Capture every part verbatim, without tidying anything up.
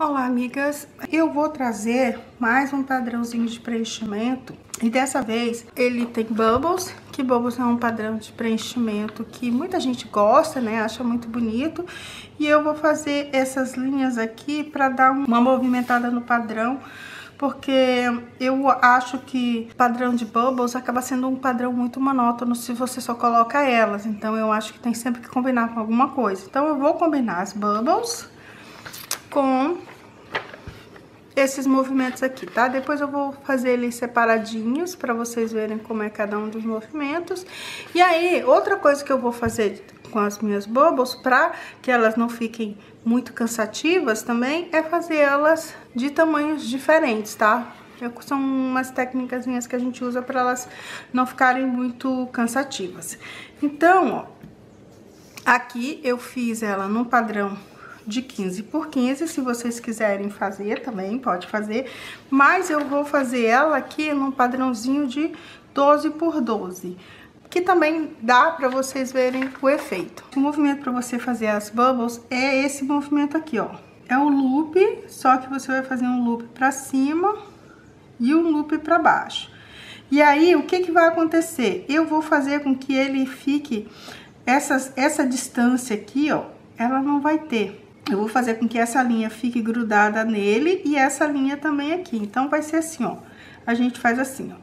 Olá, amigas! Eu vou trazer mais um padrãozinho de preenchimento e dessa vez ele tem bubbles, que bubbles é um padrão de preenchimento que muita gente gosta, né? Acha muito bonito. E eu vou fazer essas linhas aqui para dar uma movimentada no padrão, porque eu acho que o padrão de bubbles acaba sendo um padrão muito monótono se você só coloca elas. Então eu acho que tem sempre que combinar com alguma coisa. Então eu vou combinar as bubbles com esses movimentos aqui, tá? Depois eu vou fazer eles separadinhos para vocês verem como é cada um dos movimentos. E aí, outra coisa que eu vou fazer com as minhas bubbles, para que elas não fiquem muito cansativas também, é fazer elas de tamanhos diferentes, tá? São umas técnicas que a gente usa para elas não ficarem muito cansativas. Então, ó, aqui eu fiz ela num padrão de quinze por quinze, se vocês quiserem fazer também, pode fazer, mas eu vou fazer ela aqui num padrãozinho de doze por doze, que também dá para vocês verem o efeito. O movimento para você fazer as bubbles é esse movimento aqui, ó, é o loop, só que você vai fazer um loop para cima e um loop para baixo. E aí, o que que vai acontecer? Eu vou fazer com que ele fique, essas, essa distância aqui, ó, ela não vai ter. Eu vou fazer com que essa linha fique grudada nele e essa linha também aqui. Então, vai ser assim, ó. A gente faz assim,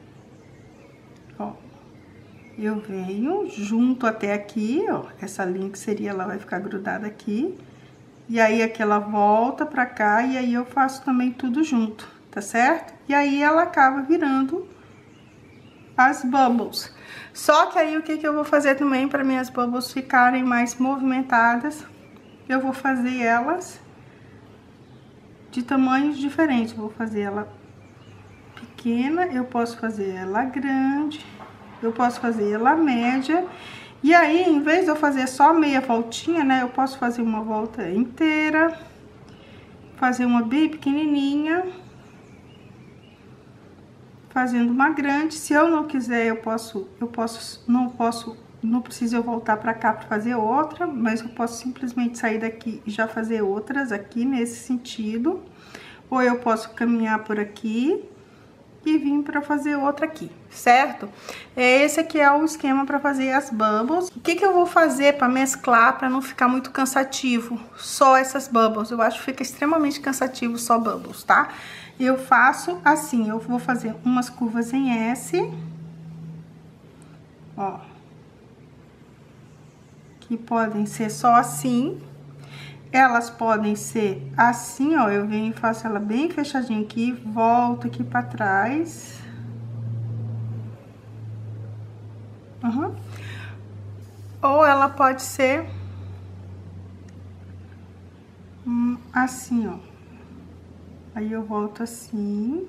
ó. Ó. Eu venho junto até aqui, ó. Essa linha que seria, ela vai ficar grudada aqui. E aí, aqui ela volta pra cá e aí eu faço também tudo junto, tá certo? E aí, ela acaba virando as bubbles. Só que aí, o que que eu vou fazer também para minhas bubbles ficarem mais movimentadas? Eu vou fazer elas de tamanhos diferentes. Vou fazer ela pequena, eu posso fazer ela grande, eu posso fazer ela média. E aí, em vez de eu fazer só meia voltinha, né, eu posso fazer uma volta inteira, fazer uma bem pequenininha, fazendo uma grande. Se eu não quiser, eu posso, eu posso, não posso... Não precisa eu voltar pra cá pra fazer outra, mas eu posso simplesmente sair daqui e já fazer outras aqui nesse sentido. Ou eu posso caminhar por aqui e vir pra fazer outra aqui, certo? Esse aqui é o esquema pra fazer as bubbles. O que que eu vou fazer pra mesclar, pra não ficar muito cansativo só essas bubbles? Eu acho que fica extremamente cansativo só bubbles, tá? Eu faço assim, eu vou fazer umas curvas em S, ó. Que podem ser só assim, elas podem ser assim, ó, eu venho e faço ela bem fechadinha aqui, volto aqui pra trás. Uhum. Ou ela pode ser hum, assim, ó, aí eu volto assim,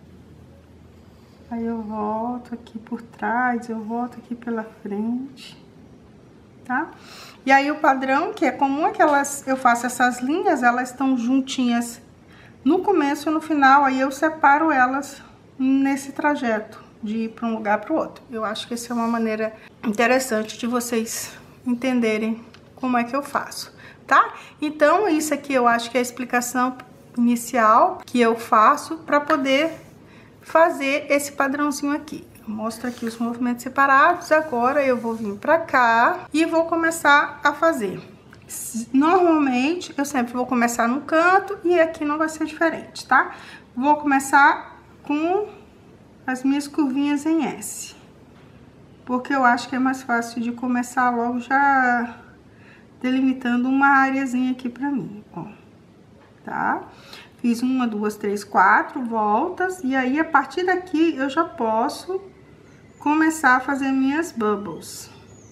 aí eu volto aqui por trás, eu volto aqui pela frente. Tá? E aí, o padrão, que é comum, é que elas, eu faço essas linhas, elas estão juntinhas no começo e no final, aí eu separo elas nesse trajeto, de ir para um lugar para o outro. Eu acho que essa é uma maneira interessante de vocês entenderem como é que eu faço, tá? Então, isso aqui eu acho que é a explicação inicial que eu faço para poder fazer esse padrãozinho aqui. Mostra aqui os movimentos separados. Agora eu vou vir pra cá e vou começar a fazer. Normalmente eu sempre vou começar no canto e aqui não vai ser diferente, tá? Vou começar com as minhas curvinhas em S, porque eu acho que é mais fácil de começar logo já delimitando uma areazinha aqui pra mim, ó, tá? Fiz uma, duas, três, quatro voltas e aí a partir daqui eu já posso começar a fazer minhas bubbles.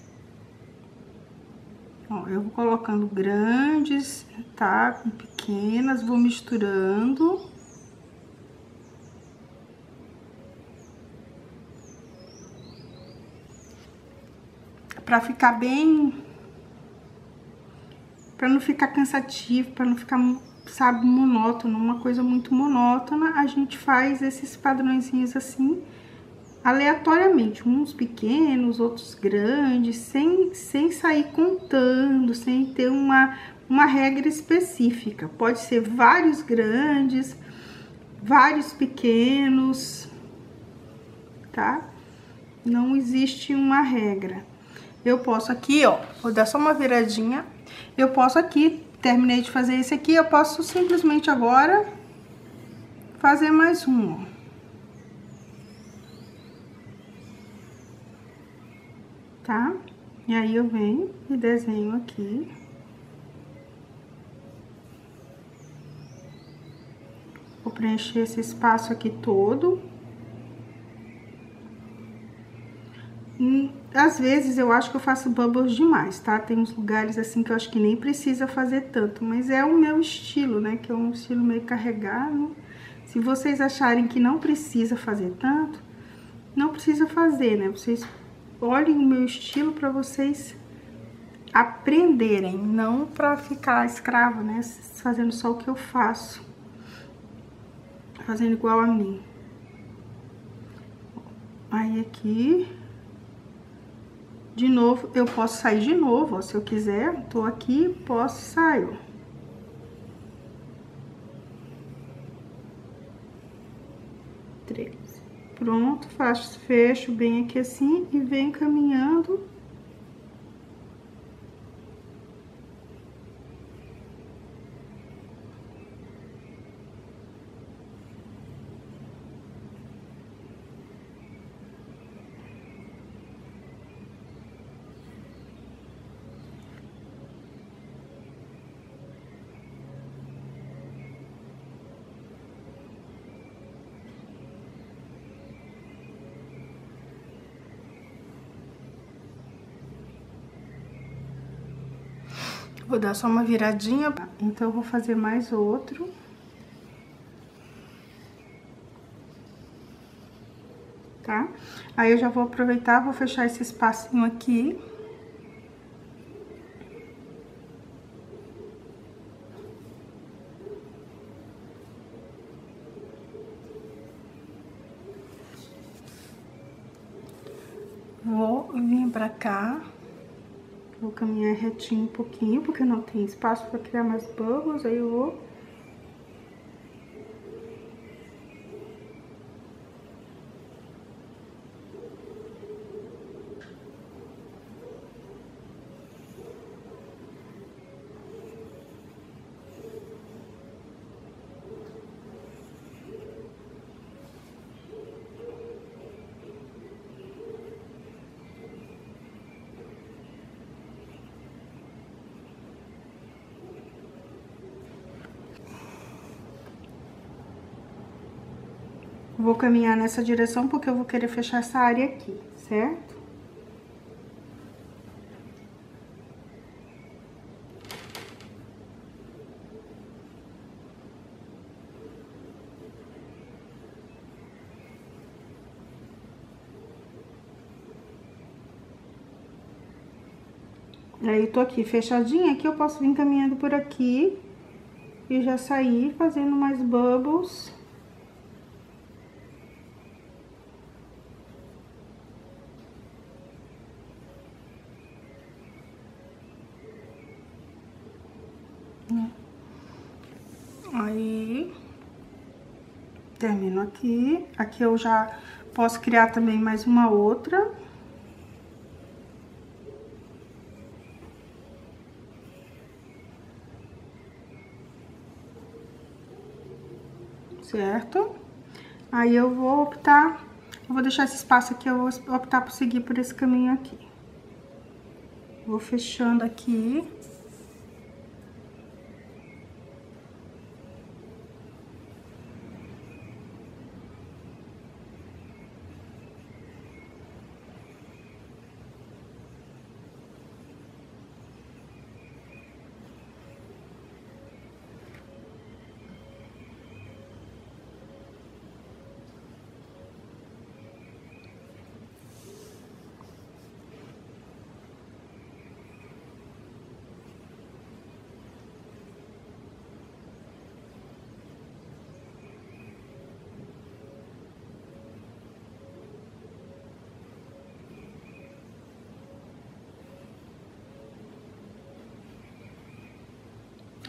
Ó, eu vou colocando grandes, tá? Com pequenas, vou misturando. Pra ficar bem... Pra não ficar cansativo, pra não ficar, sabe, monótono, uma coisa muito monótona, a gente faz esses padrõezinhos assim, aleatoriamente, uns pequenos, outros grandes, sem, sem sair contando, sem ter uma, uma regra específica. Pode ser vários grandes, vários pequenos, tá? Não existe uma regra. Eu posso aqui, ó, vou dar só uma viradinha. Eu posso aqui, terminei de fazer esse aqui, eu posso simplesmente agora fazer mais um, ó. Tá? E aí eu venho e desenho aqui. Vou preencher esse espaço aqui todo. E, às vezes eu acho que eu faço bubbles demais, tá? Tem uns lugares assim que eu acho que nem precisa fazer tanto, mas é o meu estilo, né? Que é um estilo meio carregado. Se vocês acharem que não precisa fazer tanto, não precisa fazer, né? Vocês olhem o meu estilo pra vocês aprenderem, não pra ficar escravo, né? Fazendo só o que eu faço. Fazendo igual a mim. Aí aqui, de novo, eu posso sair de novo, ó, se eu quiser. Tô aqui, posso sair. Três. Pronto, faço, fecho bem aqui assim e venho caminhando. Vou dar só uma viradinha, então eu vou fazer mais outro. Tá? Aí eu já vou aproveitar, vou fechar esse espacinho aqui. Vou vir pra cá. Vou caminhar retinho um pouquinho, porque não tem espaço para criar mais bubbles, aí eu vou... Vou caminhar nessa direção porque eu vou querer fechar essa área aqui, certo? Aí eu tô aqui fechadinha, aqui eu posso vir caminhando por aqui e já sair fazendo mais bubbles. Aí, termino aqui. Aqui eu já posso criar também mais uma outra. Certo? Aí eu vou optar, eu vou deixar esse espaço aqui, eu vou optar por seguir por esse caminho aqui. Vou fechando aqui.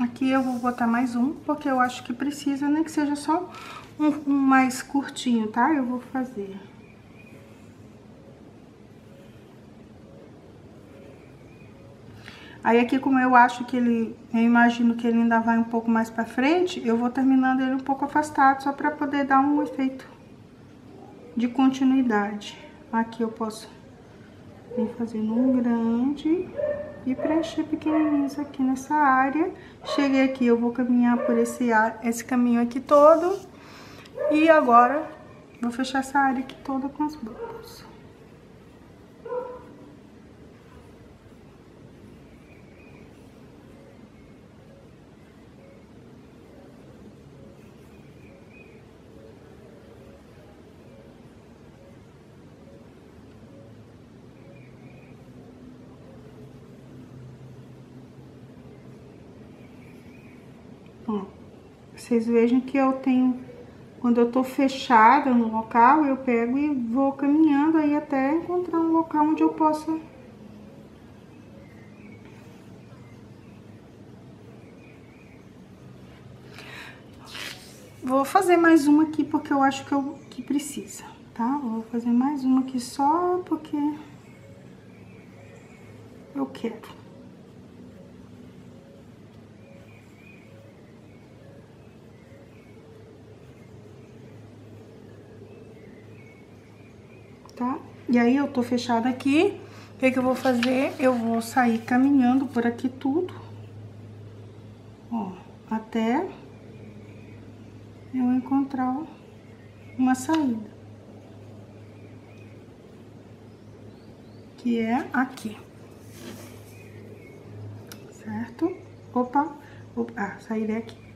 Aqui eu vou botar mais um, porque eu acho que precisa, nem que seja só um, um mais curtinho, tá? Eu vou fazer. Aí aqui, como eu acho que ele, eu imagino que ele ainda vai um pouco mais pra frente, eu vou terminando ele um pouco afastado, só pra poder dar um efeito de continuidade. Aqui eu posso vir fazendo um grande e preencher pequenininhos aqui nessa área. Cheguei aqui, eu vou caminhar por esse, esse caminho aqui todo. E agora, vou fechar essa área aqui toda com as bubbles. Ó, vocês vejam que eu tenho, quando eu tô fechada no local, eu pego e vou caminhando aí até encontrar um local onde eu possa... Vou fazer mais uma aqui porque eu acho que, eu, que precisa, tá? Vou fazer mais uma aqui só porque eu quero. Tá? E aí, eu tô fechada aqui, o que que eu vou fazer? Eu vou sair caminhando por aqui tudo, ó, até eu encontrar uma saída, que é aqui, certo? Opa, opa, ah, sairei aqui.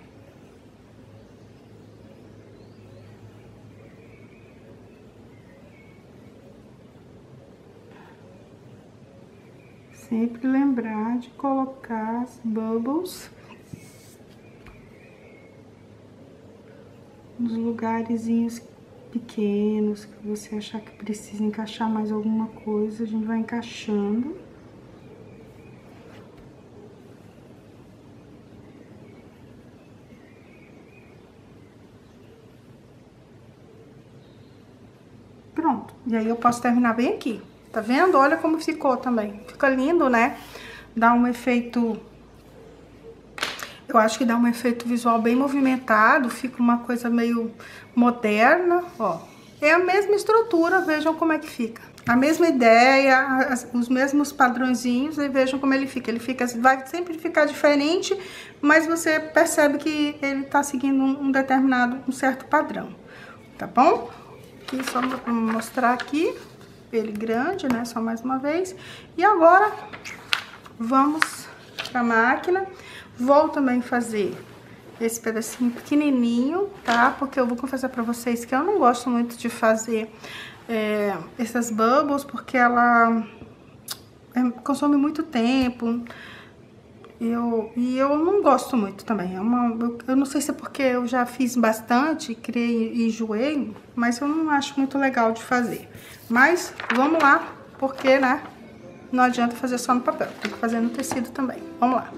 Sempre lembrar de colocar as bubbles nos lugarzinhos pequenos, que você achar que precisa encaixar mais alguma coisa, a gente vai encaixando. Pronto, e aí eu posso terminar bem aqui. Tá vendo? Olha como ficou também. Fica lindo, né? Dá um efeito... Eu acho que dá um efeito visual bem movimentado. Fica uma coisa meio moderna, ó. É a mesma estrutura, vejam como é que fica. A mesma ideia, as, os mesmos padrõezinhos, e vejam como ele fica. Ele fica, vai sempre ficar diferente, mas você percebe que ele tá seguindo um, um determinado, um certo padrão. Tá bom? Aqui, só vou mostrar aqui. Ele grande, né? Só mais uma vez. E agora, vamos pra máquina. Vou também fazer esse pedacinho pequenininho, tá? Porque eu vou confessar pra vocês que eu não gosto muito de fazer é, essas bubbles, porque ela é, consome muito tempo. Eu, e eu não gosto muito também. É uma, eu, eu não sei se é porque eu já fiz bastante, criei e enjoei, mas eu não acho muito legal de fazer. Mas vamos lá, porque, né, não adianta fazer só no papel, tem que fazer no tecido também. Vamos lá.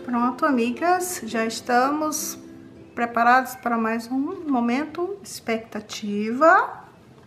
Pronto, amigas, já estamos preparados para mais um momento expectativa,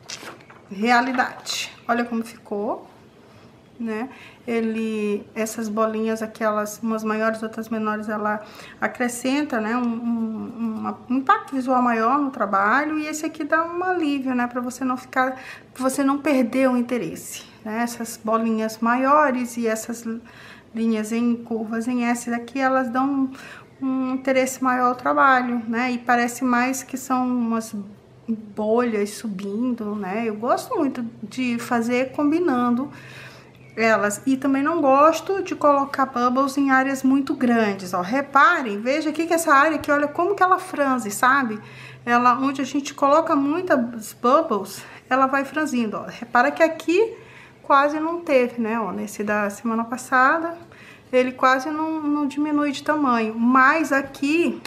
realidade. Olha como ficou, né? Ele, essas bolinhas, aquelas, umas maiores, outras menores, ela acrescenta, né, um, um, um impacto visual maior no trabalho, e esse aqui dá um alívio, né, para você não ficar, pra você não perder o interesse, né? Essas bolinhas maiores e essas linhas em curvas em S daqui, elas dão um, um interesse maior ao trabalho, né? E parece mais que são umas bolhas subindo, né? Eu gosto muito de fazer combinando elas, e também não gosto de colocar bubbles em áreas muito grandes, ó. Reparem, veja aqui que essa área aqui, olha como que ela franze, sabe? Ela, onde a gente coloca muitas bubbles, ela vai franzindo, ó. Repara que aqui quase não teve, né, ó, nesse da semana passada, ele quase não, não diminui de tamanho, mas aqui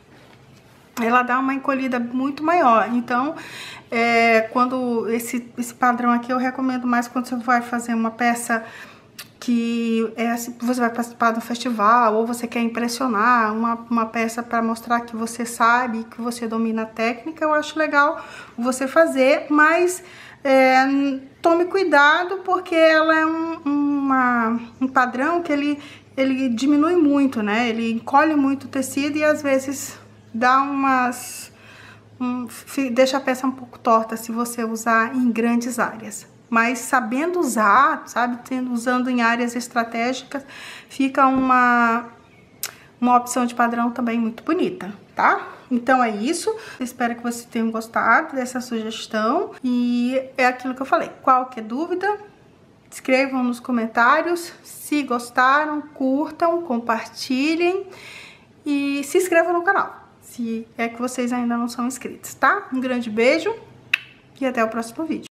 ela dá uma encolhida muito maior. Então, é, quando esse, esse padrão aqui eu recomendo mais quando você vai fazer uma peça que é assim, você vai participar do festival, ou você quer impressionar, uma, uma peça para mostrar que você sabe, que você domina a técnica. Eu acho legal você fazer, mas é, tome cuidado, porque ela é um, uma, um padrão que ele, ele diminui muito, né? Ele encolhe muito o tecido e às vezes dá umas... Um, deixa a peça um pouco torta se você usar em grandes áreas. Mas sabendo usar, sabe, tendo, usando em áreas estratégicas, fica uma, uma opção de padrão também muito bonita, tá? Então é isso, espero que vocês tenham gostado dessa sugestão, e é aquilo que eu falei. Qualquer dúvida, escrevam nos comentários. Se gostaram, curtam, compartilhem e se inscrevam no canal, se é que vocês ainda não são inscritos, tá? Um grande beijo e até o próximo vídeo.